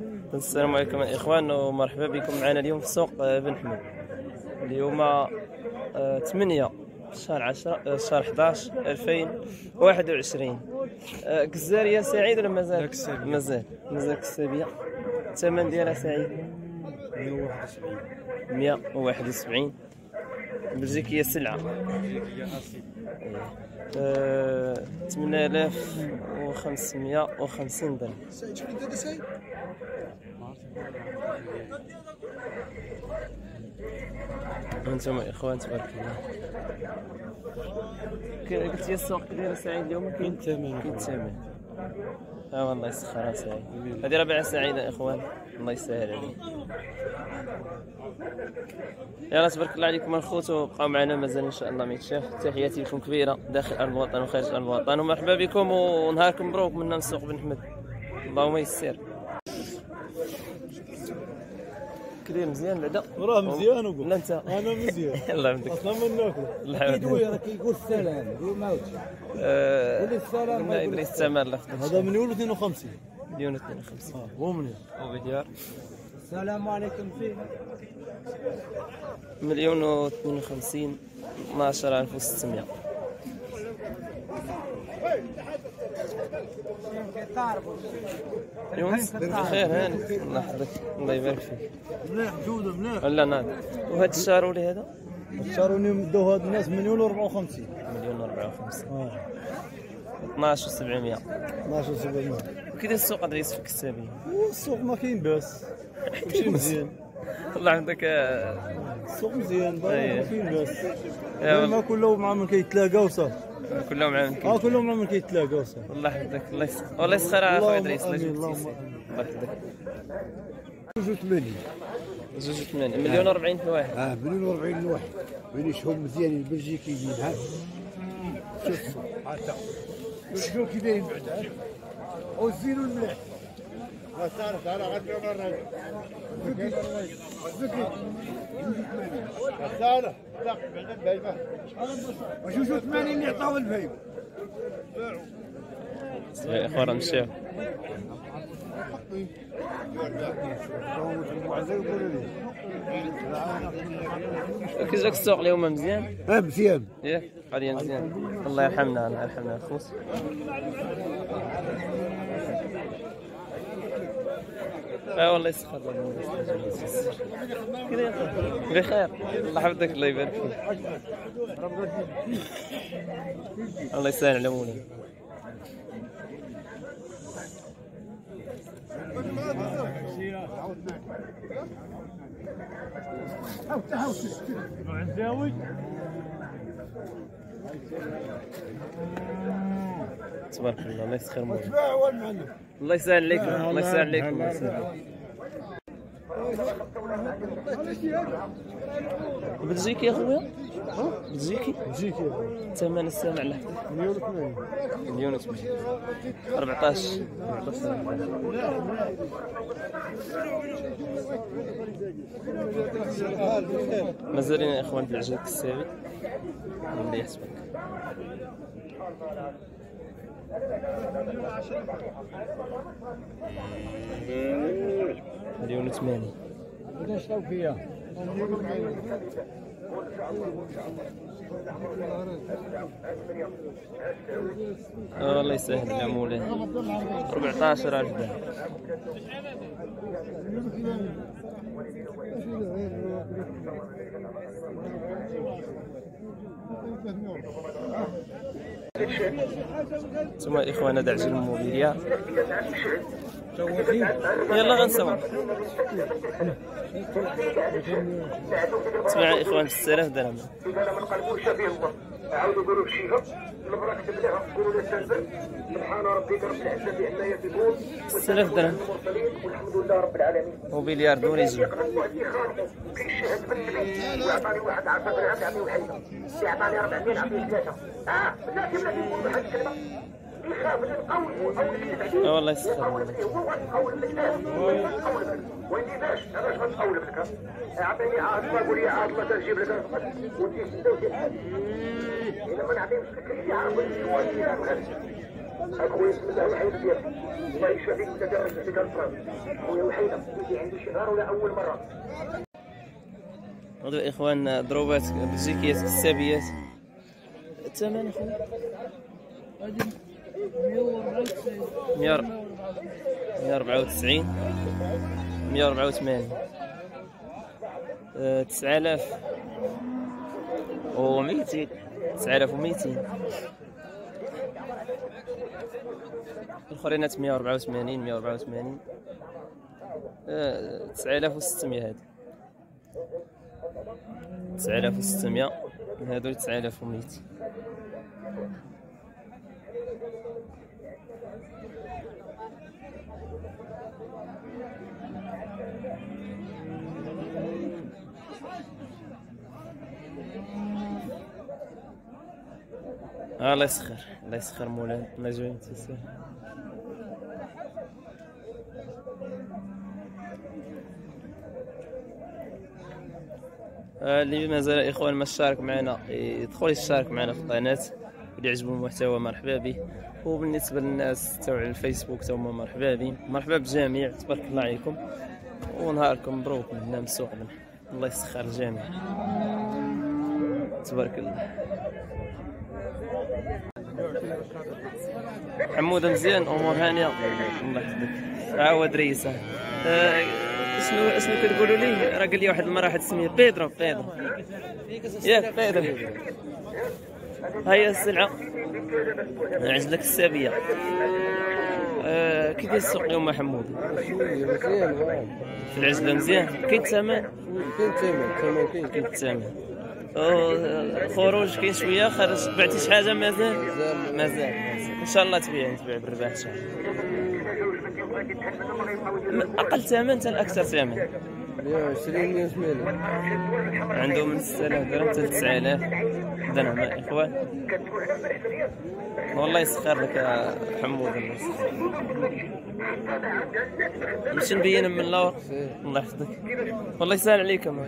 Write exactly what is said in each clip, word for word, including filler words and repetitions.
السلام عليكم الاخوان ومرحبا بكم معنا اليوم في سوق بن حمد. اليوم ثمانية شهر عشرة شهر حداش ألفين وواحد وعشرين. كزارية سعيد ولا مازال؟ مازال مازال كسابية. الثمن ديالها سعيد مية وواحد وسبعين. بلجيكية سلعة ثمانية آلاف وخمسمية وخمسين درهم. انتم اخوان تبارك الله. قلت لي السوق ديال سعيد اليوم كاين الثمن كاين الثمن. اه والله يسخرها سعيد. هذه ربيعة سعيدة اخوان، الله يسهل عليك. يلا تبارك الله عليكم الخوت، وبقاو معنا مازال ان شاء الله ما يتشاف. تحياتي لكم كبيره داخل ارض الوطن وخارج ارض الوطن، ومرحبا بكم ونهاركم مبروك منا من سوق بن حمد. اللهم يسر. كبير مزيان بعدا؟ راه مزيان وقول. لا انت انا مزيان. يلا بدك اصلا ما ناكل. الله كيقول السلام يموت. آه قول السلام. قلنا ادريس الثمن لا هذا مليون واثنين وخمسين. مليون واثنين وخمسين. اه هو مليون. وبديار السلام عليكم فيه مليون واثنين وخمسين اثناش ألف وستمية. يونس بخير هاني الله يحفظك الله يبارك فيك. مليح جوده مليح. لا نعم. وهذا الشارولي هذا؟ الشاروني داو هاد الناس مليون وأربعة وخمسين. مليون وأربعة وخمسين. اه اثناش وسبعمية. اثناش وسبعمية. كي السوق ادريس في الكسابية؟ السوق ما كاين باس. ماشي مزيان. الله عندك السوق مزيان ما كاين باس. ما كله مع من كيتلاقاو صافي. كلهم عام اه كلهم مع من كيتلاقاو صافي. الله يحفظك الله يسخر والله يسخرها اخويا ادريس الله يجزيك الله يحفظك. جوج وثمانين. جوج وثمانين مليون وأربعين في واحد. اه مليون وأربعين لواحد. وين شهم مزيانين البلجيكيين ها. شوف هاتا. شوف كي دايرين بعدا. والزينو المليح. لا تعرف تعال غادي مرة. زكي زكي. تعال لا بعدا بايبه. وجوج وثمانين اللي عطاو الفايب. يا اخوان نمشيو. كي جاك السوق اليوم مزيان؟ اه مزيان. ياك غادي مزيان. الله يرحمنا الله يرحمنا الخوت. اه والله يسخر بخير الله يحفظك الله يبارك فيك. الله يسهل على مولانا. تبارك الله الله يسخر مولانا. الله يسهل عليكم الله يسهل عليكم الله يسهل. بلجيكي يا خويا؟ بلجيكي؟ بلجيكي. الثمن السامع له مليون وثمانين. مليون وثمانين. أربعطاش أربعطاش. مازالين يا اخوان في العجل الكسابي اللي يحسبك. مليون وثمانين. قداش شراو فيها؟ اه الله يسهل يا مولاي. أربعطاش ألف درهم. ثم الاخوان هذا عجل الموبيليا. يلا غنصور. اسمع يا اخوان ستة آلاف درهم. اذا ما نقلبوش به الله عاودوا قولوا بشيها المبرك تبلعها قولوا لا تنزل سبحان ربك رب العزه عما يصفون ستة آلاف درهم. والحمد لله رب العالمين. موبيليار دوريجي. كيشهد بالنبي وعطاني واحد عشرة درهم يعطيه وحيده يعطاني أربعمية نعطيه ثلاثه. اه بلاتي بلاتي نقول واحد الكلمه يخاف من اول اول اه والله يسخر هو اول الكتاب ويني باش باش غنقول لك اعطيني عاد قول لي عاد الله تجيب لك ودي ستة وتسعين الا ما نعطيهمش لك شي عارف شنو اخويا بسم الله وحيد ديالك الله يشفى فيك وانت داير فيك الفرن خويا وحيده يجي عندي شي نهار ولا اول مره. هذو الاخوان ضروبات بلجيكيات كسابيات. الثمن اخويا مية وأربعة وتسعين مية وأربعة وثمانين تسعة آلاف وميتين تسعة آلاف وميتين الأخرينات مية وأربعة وثمانين مية وأربعة وثمانين تسعة آلاف وستمية هادي تسعة آلاف وستمية هادو تسعة آلاف وميتين. الله يسخر الله يسخر مولانا الله يجعل تيسير. اللي مازال اخوان ما اشترك معنا يدخل يشترك معنا في القناه، اللي عجبو المحتوى مرحبا به. وبالنسبه للناس تاع الفيسبوك تا هما مرحبا به، مرحبا بالجميع تبارك الله عليكم ونهاركم مبروك من هنا من السوق. الله يسخر الجميع تبارك الله. حموده مزيان امور هانيه الله يحفظك. عاود ريسه أه شنو شنو كتقولوا لي؟ راه قال لي واحد المره واحد سميه بيدرو بيدرو ياك بيدرو. ها هي السلعه عجلك السابيه. أه كي داير السوق اليوم حمود؟ مزيان في العجله مزيان. كاين الثمن؟ كاين الثمن الثمن كاين كاين الثمن. خروج كاين شويه خرج بعتي شي حاجه؟ مازال مازال ان شاء الله تبيع تبيع بالرباح ان شاء الله. اقل ثمن حتى الاكثر ثمن مية وعشرين مية وثمانين عنده من ستة آلاف درهم حتى تسعة آلاف درهم اخوان. والله يسخر لك يا حمود الله يسخر. باش نبين من اللور الله يحفظك والله يسهل عليكم.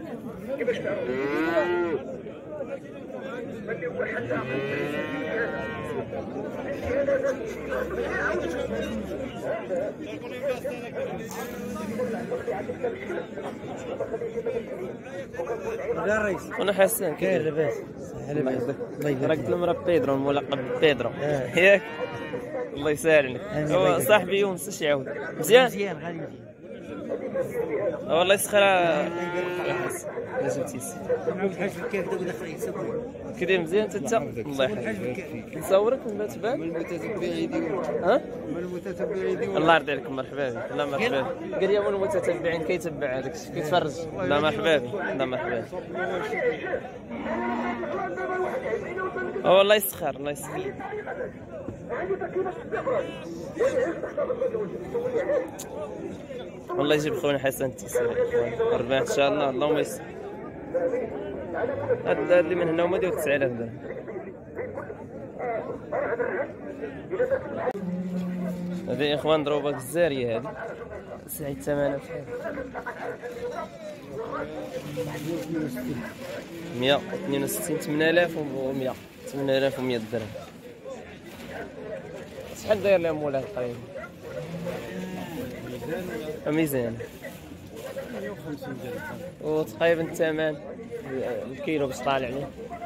وانا حسان كاين لاباس الله يحفظك. راك قلت لهم راه بيدرو ملقب بيدرو ياك الله يسهل عليك. هو صاحبي يونس اش يعاود مزيان مزيان غادي والله يسخر لازم تيسي كي مزيان انت الله يحفظك. نصورك من تبان المتتبعين ها من المتتبعين الله يرضي عليك مرحبا بك. لا مرحبا بك. قال لي هو المتتبعين كيتبع هذاك الشيء كيتفرج. لا مرحبا بك لا مرحبا بك. والله يسخر الله يسخر. والله يجيب خونا حسن التيسير الرباح ان شاء الله اللهم يسر. هذا اللي من هنا هما ديال تسعة آلاف درهم. هذه يا اخوان ضروبه الزاريه هذه سعيد ثمنها بشحال؟ مية واثنين وستين ثمانية آلاف ومية ثمانية آلاف ومية درهم. شحال داير لهم مولاها تقريبا؟ ميزان مية وخمسين درهم وتقريبا الثمن الكيلو باش طالع عليه؟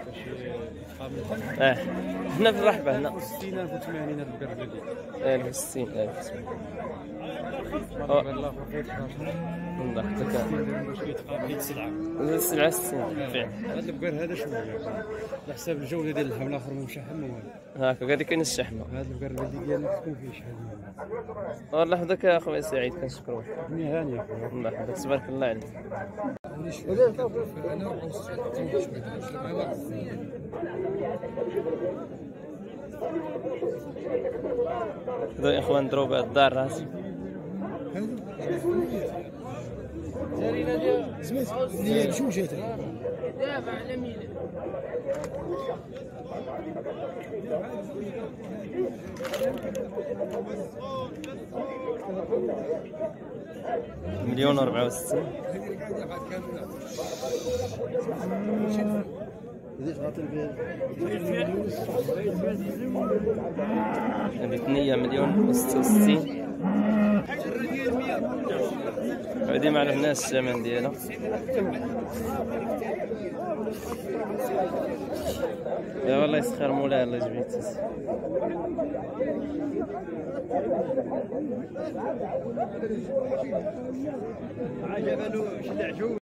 اه هنا في الرحبه هنا ستين ألف وثمانين ألف درهم. ألف وستين ألف الله يخليك. الله يحفظك. باش كيتقابل السلعه السلعه ستين فعلا. هذا البقر هذا شنو على حساب الجوده ديال اللحم الاخر ما مشحم والو. هاكا قال لي كاين الشحمه. هذا البقر اللي ديالنا تكون فيه شحال. الله يحفظك يا اخويا سعيد كنشكروك. هانيه الله يحفظك تبارك الله عليك. هذا يا اخوان ضروبه الدار راسي سمعت شو جات دابا على ميلاد مليون وأربعة وستين. هذه ثمانية مليون وستة وستين. هذه ما عرفناش الثمن ديالها. يا والله يسخر مولاي الله يجبيك. عجبا له شد عجوز.